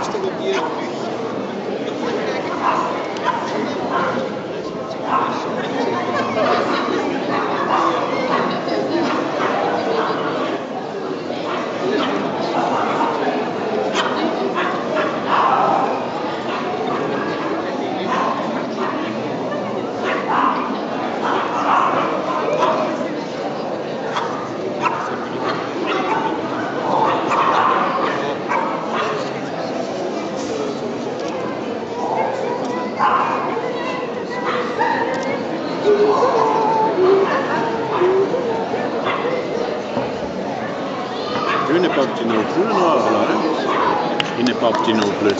Lui n'est pas petit non plus, le noir, là. Hein? Il n'est pas petit non plus.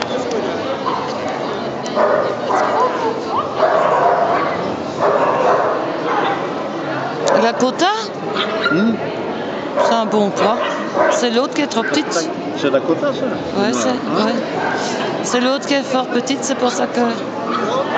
La quota c'est un bon poids. C'est l'autre qui est trop petite. C'est la quota, ça? Ouais, c'est l'autre qui est fort petite, c'est pour ça que...